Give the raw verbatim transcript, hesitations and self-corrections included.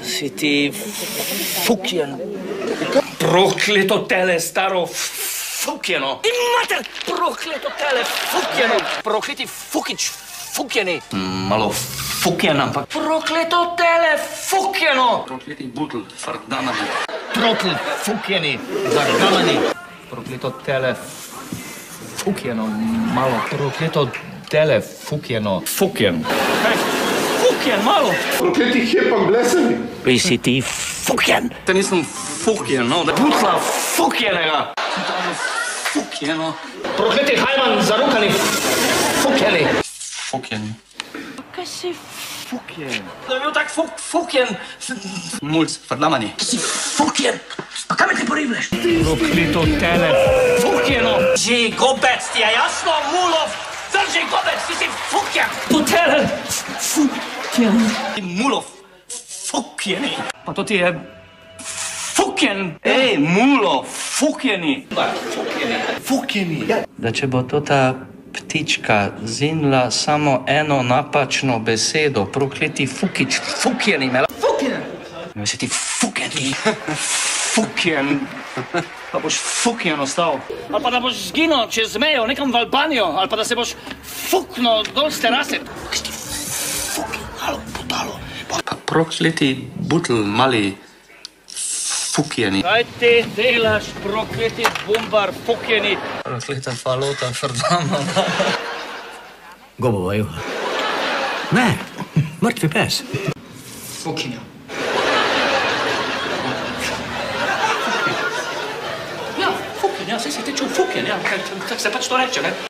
si ti fukjen. Prokleto tele, staro fukjeno. I mater, prokleto tele, fukjeno. Prokleti fukić, fukjeni. Malo fukjen, ampak prokleto tele, fukjeno. Prokleti butl, fardamani. Trotl, fukjeni, zardamani. Prokleto tele, fukjeno, malo. Prokleto tele, fukjeno. Fukjen. Hey, fukjen, malo. Prokleti hepak bleseni. Vi si ti fukjen. To nisem fukjen, no, da butla fukjenega. Fukjeno. Prokleti hajman, zarukani, fukjeni. Fukjeni. Kaj si fukjen? Da je bil tak fuk, fukjen. Mulc, fardamani. Kaj si fukjen? Pa kaj me ti porivleš? Prokleto tele, fukjeno. Že gobec, ti je jasno, mulov. Drži gobec, ti si fukjen. To tele, fukjen. Ti mulov, fukjeni. Pa to ti je fukjen. Ej, mulo, fukjeni. Fukjeni. Fukjeni. Da če bo to ta ptička zinila samo eno napačno besedo, prokleti fukič, fukjeni, me la... Fukjen! Ne si ti fukjeni. Fukjen. Pa boš fukjen ostal. Ali pa da boš zginil čez mejo, nekam v Albanijo, ali pa da se boš fuknil dol z terase. Kaj si ti fukjen, halo, budalo. Pa prokleti butl, mali fukjeni. Kaj ti delaš, prokleti bombar, fukjeni? Prokleta falota, fardamana. Gobova juha. Ne, mrtvi pes. Fukjenja. Ja, fukjen, ja, saj si ti čul fukjen, ja, tako se pač to reče, ne?